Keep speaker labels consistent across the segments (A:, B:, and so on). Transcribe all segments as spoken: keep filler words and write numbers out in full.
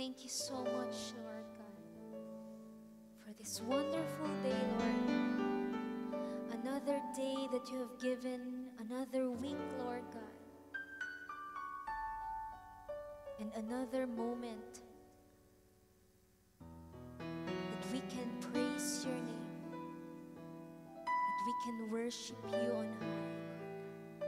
A: thank you so much, Lord God, for this wonderful day, Lord. Another day that you have given, another week, Lord God, and another moment that we can praise your name, that we can worship you on high.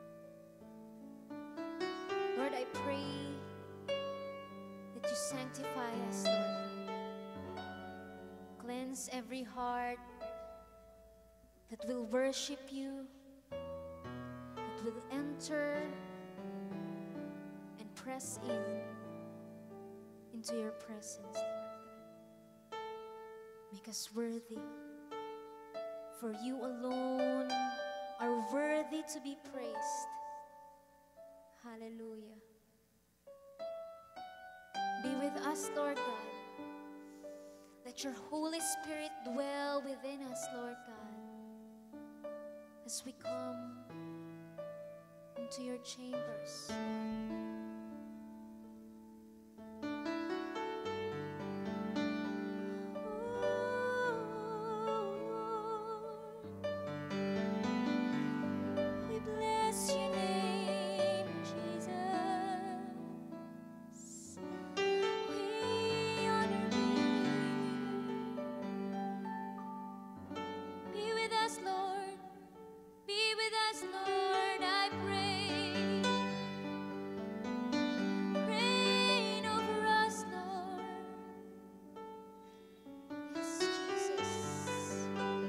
A: Lord, I pray that you sanctify us, Lord. Cleanse every heart that will worship you, that will enter and press in into your presence, Lord. Make us worthy, for you alone are worthy to be praised. Hallelujah. Be with us, Lord God. Let your Holy Spirit dwell within us, Lord God, as we come into your chambers. We bless your name, Jesus. We honor you. Be with us, Lord. Be with us, Lord, I pray. Reign over us, Lord. Yes, Jesus.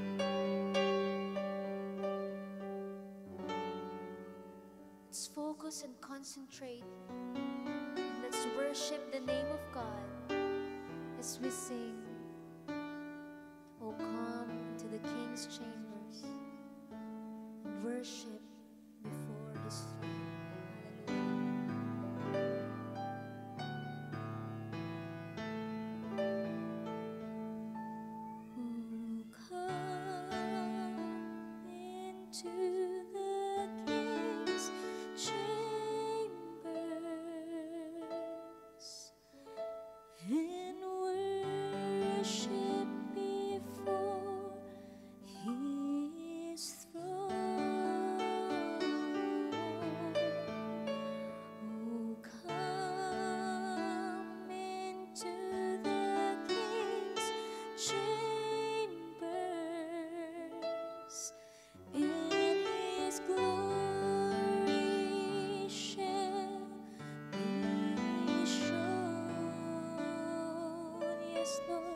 A: Let's focus and concentrate. Let's worship the name of God as we sing, "Oh, come into the King's chambers and worship before his throne." Hallelujah. Oh, come into the King's chambers and worship before his throne. Oh, come into the King's chambers, and his glory shall be shown. Yes, Lord.